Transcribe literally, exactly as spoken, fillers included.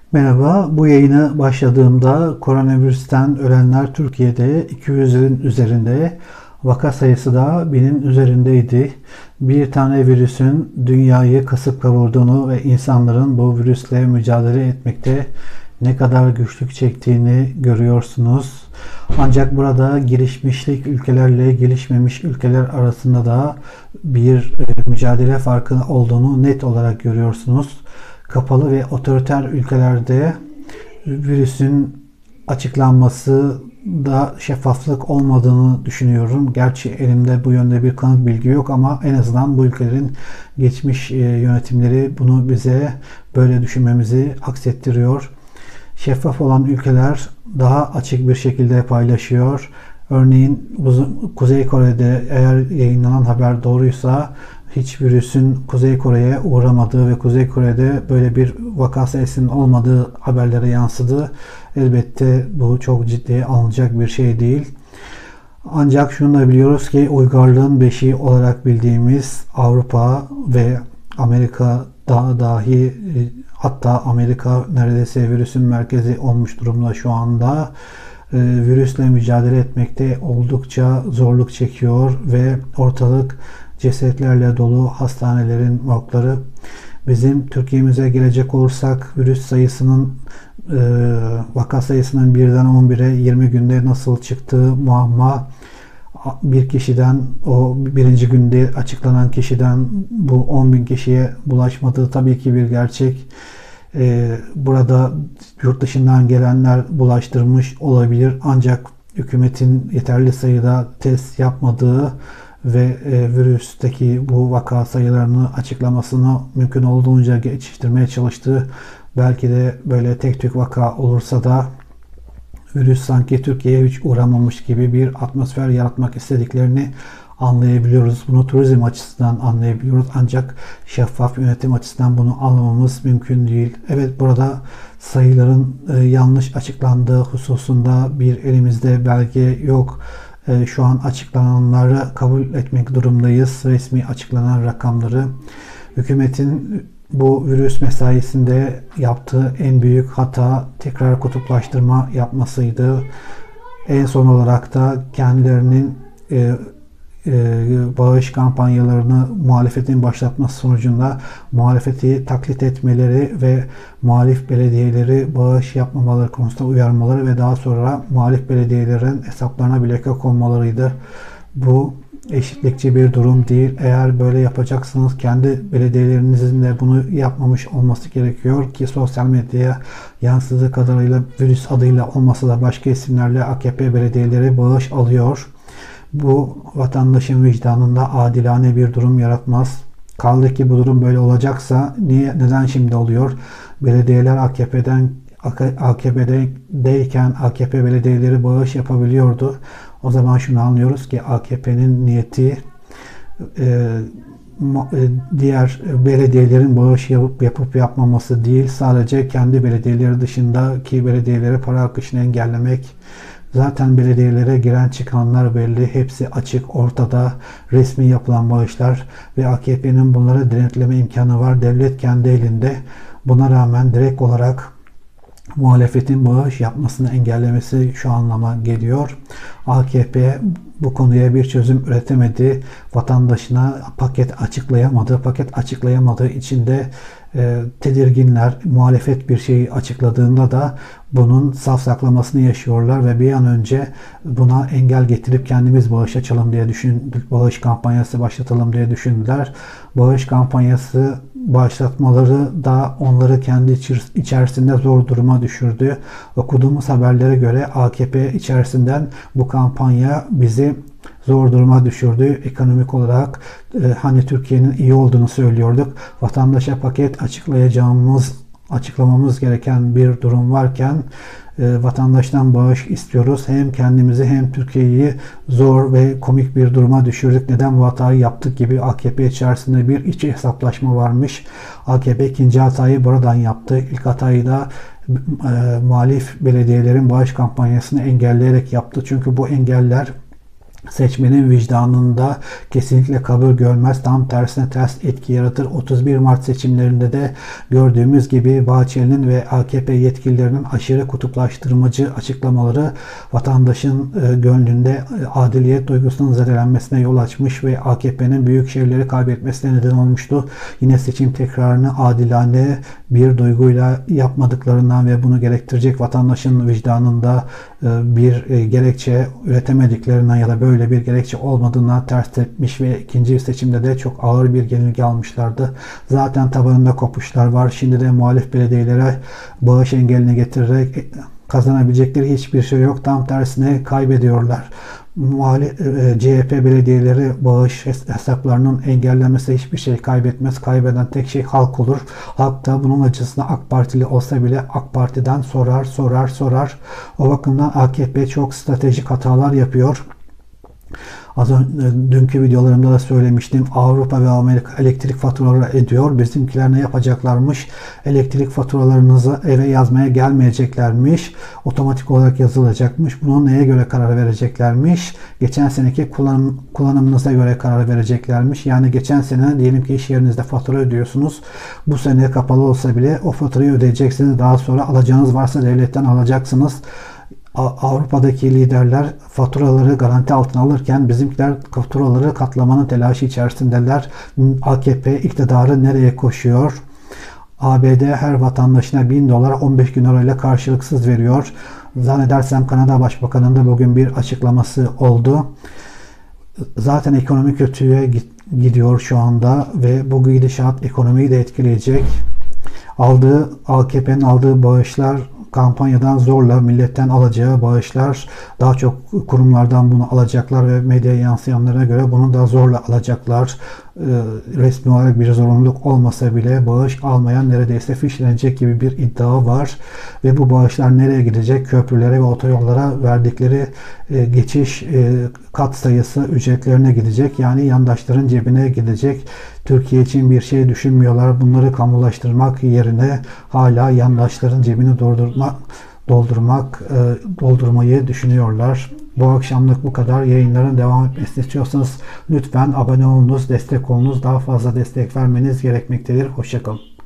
Merhaba, bu yayını başladığımda koronavirüsten ölenler Türkiye'de iki yüzün üzerinde, vaka sayısı da binin üzerindeydi. Bir tane virüsün dünyayı kasıp kavurduğunu ve insanların bu virüsle mücadele etmekte ne kadar güçlük çektiğini görüyorsunuz. Ancak burada gelişmişlik ülkelerle gelişmemiş ülkeler arasında da bir e, mücadele farkı olduğunu net olarak görüyorsunuz. Kapalı ve otoriter ülkelerde virüsün açıklanması da şeffaflık olmadığını düşünüyorum. Gerçi elimde bu yönde bir kanıt bilgi yok ama en azından bu ülkelerin geçmiş yönetimleri bunu bize böyle düşünmemizi aksettiriyor. Şeffaf olan ülkeler daha açık bir şekilde paylaşıyor. Örneğin Kuzey Kore'de eğer yayınlanan haber doğruysa hiç virüsün Kuzey Kore'ye uğramadığı ve Kuzey Kore'de böyle bir vaka sayısının olmadığı haberlere yansıdı. Elbette bu çok ciddiye alınacak bir şey değil. Ancak şunu da biliyoruz ki uygarlığın beşiği olarak bildiğimiz Avrupa ve Amerika da dahi, hatta Amerika neredeyse virüsün merkezi olmuş durumda şu anda. Virüsle mücadele etmekte oldukça zorluk çekiyor ve ortalık cesetlerle dolu, hastanelerin morgları. Bizim Türkiye'mize gelecek olursak virüs sayısının e, vaka sayısının birden on bire yirmi günde nasıl çıktığı muamma. Bir kişiden, o birinci günde açıklanan kişiden bu on bin kişiye bulaşmadığı tabii ki bir gerçek. Ee, burada yurt dışından gelenler bulaştırmış olabilir ancak hükümetin yeterli sayıda test yapmadığı ve e, virüsteki bu vaka sayılarını açıklamasını mümkün olduğunca geçiştirmeye çalıştığı, belki de böyle tek tük vaka olursa da virüs sanki Türkiye'ye hiç uğramamış gibi bir atmosfer yaratmak istediklerini anlayabiliyoruz. Bunu turizm açısından anlayabiliyoruz. Ancak şeffaf yönetim açısından bunu anlamamız mümkün değil. Evet, burada sayıların e, yanlış açıklandığı hususunda bir elimizde belge yok. E, şu an açıklananları kabul etmek durumdayız. Resmi açıklanan rakamları. Hükümetin bu virüs mesaisinde yaptığı en büyük hata tekrar kutuplaştırma yapmasıydı. En son olarak da kendilerinin e, e, bağış kampanyalarını muhalefetin başlatması sonucunda muhalefeti taklit etmeleri ve muhalif belediyeleri bağış yapmamaları konusunda uyarmaları ve daha sonra muhalif belediyelerin hesaplarına bloke konmalarıydı. Bu eşitlikçi bir durum değil. Eğer böyle yapacaksanız kendi belediyelerinizin de bunu yapmamış olması gerekiyor ki sosyal medyaya yansıdığı kadarıyla virüs adıyla olmasa da başka isimlerle A K P belediyeleri bağış alıyor. Bu vatandaşın vicdanında adilane bir durum yaratmaz. Kaldı ki bu durum böyle olacaksa niye, neden şimdi oluyor? Belediyeler A K P'den A K P'deyken A K P belediyeleri bağış yapabiliyordu. O zaman şunu anlıyoruz ki A K P'nin niyeti e, diğer belediyelerin bağış yapıp, yapıp yapmaması değil, sadece kendi belediyeleri dışındaki belediyelere para akışını engellemek. Zaten belediyelere giren çıkanlar belli. Hepsi açık, ortada, resmi yapılan bağışlar ve A K P'nin bunları denetleme imkanı var. Devlet kendi elinde. Buna rağmen direkt olarak muhalefetin bağış yapmasını engellemesi şu anlama geliyor. A K P bu konuya bir çözüm üretemedi. Vatandaşına paket açıklayamadı. Paket açıklayamadığı için de e, tedirginler. Muhalefet bir şeyi açıkladığında da bunun safsaklamasını yaşıyorlar ve bir an önce buna engel getirip kendimiz bağış açalım diye düşündük. Bağış kampanyası başlatalım diye düşündüler. Bağış kampanyası başlatmaları da onları kendi içerisinde zor duruma düşürdü. Okuduğumuz haberlere göre A K P içerisinden bu kampanya bizi zor duruma düşürdü. Ekonomik olarak e, hani Türkiye'nin iyi olduğunu söylüyorduk. Vatandaşa paket açıklayacağımız, açıklamamız gereken bir durum varken e, vatandaştan bağış istiyoruz. Hem kendimizi hem Türkiye'yi zor ve komik bir duruma düşürdük. Neden bu hatayı yaptık gibi A K P içerisinde bir iç hesaplaşma varmış. A K P ikinci hatayı buradan yaptı. İlk hatayı da e, muhalif belediyelerin bağış kampanyasını engelleyerek yaptı. Çünkü bu engeller seçmenin vicdanında kesinlikle kabul görmez. Tam tersine ters etki yaratır. otuz bir Mart seçimlerinde de gördüğümüz gibi Bahçeli'nin ve A K P yetkililerinin aşırı kutuplaştırmacı açıklamaları vatandaşın gönlünde adiliyet duygusunun zedelenmesine yol açmış ve A K P'nin büyük şehirleri kaybetmesine neden olmuştu. Yine seçim tekrarını adilane bir duyguyla yapmadıklarından ve bunu gerektirecek vatandaşın vicdanında bir gerekçe üretemediklerinden ya da böyle bir gerekçe olmadığından ters tepmiş ve ikinci seçimde de çok ağır bir yenilgi almışlardı. Zaten tabanında kopuşlar var. Şimdi de muhalif belediyelere bağış engelini getirerek kazanabilecekleri hiçbir şey yok. Tam tersine kaybediyorlar. Muhalif, C H P belediyeleri bağış hesaplarının engellenmesi hiçbir şey kaybetmez. Kaybeden tek şey halk olur. Halk da bunun acısına AK Partili olsa bile AK Parti'den sorar, sorar, sorar. O bakımdan A K P çok stratejik hatalar yapıyor. Az önce, dünkü videolarımda da söylemiştim. Avrupa ve Amerika elektrik faturaları ediyor. Bizimkiler ne yapacaklarmış? Elektrik faturalarınızı eve yazmaya gelmeyeceklermiş. Otomatik olarak yazılacakmış. Bunu neye göre karar vereceklermiş? Geçen seneki kullanım, kullanımınıza göre karar vereceklermiş. Yani geçen sene diyelim ki iş yerinizde fatura ödüyorsunuz. Bu sene kapalı olsa bile o faturayı ödeyeceksiniz. Daha sonra alacağınız varsa devletten alacaksınız. Avrupa'daki liderler faturaları garanti altına alırken bizimkiler faturaları katlamanın telaşı içerisindeler. A K P iktidarı nereye koşuyor? A B D her vatandaşına bin dolar on beş bin euro ile karşılıksız veriyor. Zannedersem Kanada Başbakanı'nın da bugün bir açıklaması oldu. Zaten ekonomi kötüye gidiyor şu anda ve bu gidişat ekonomiyi de etkileyecek. Aldığı A K P'nin aldığı bağışlar kampanyadan zorla milletten alacağı bağışlar, daha çok kurumlardan bunu alacaklar ve medya yansıyanlarına göre bunu da zorla alacaklar. Resmi olarak bir zorunluluk olmasa bile bağış almayan neredeyse fişlenecek gibi bir iddia var. Ve bu bağışlar nereye gidecek? Köprülere ve otoyollara verdikleri geçiş kat sayısı ücretlerine gidecek. Yani yandaşların cebine gidecek. Türkiye için bir şey düşünmüyorlar. Bunları kamulaştırmak yerine hala yandaşların cebini doldurmak, doldurmak, doldurmayı düşünüyorlar. Bu akşamlık bu kadar. Yayınların devam etmesini istiyorsanız lütfen abone olunuz, destek olunuz. Daha fazla destek vermeniz gerekmektedir. Hoşça kalın.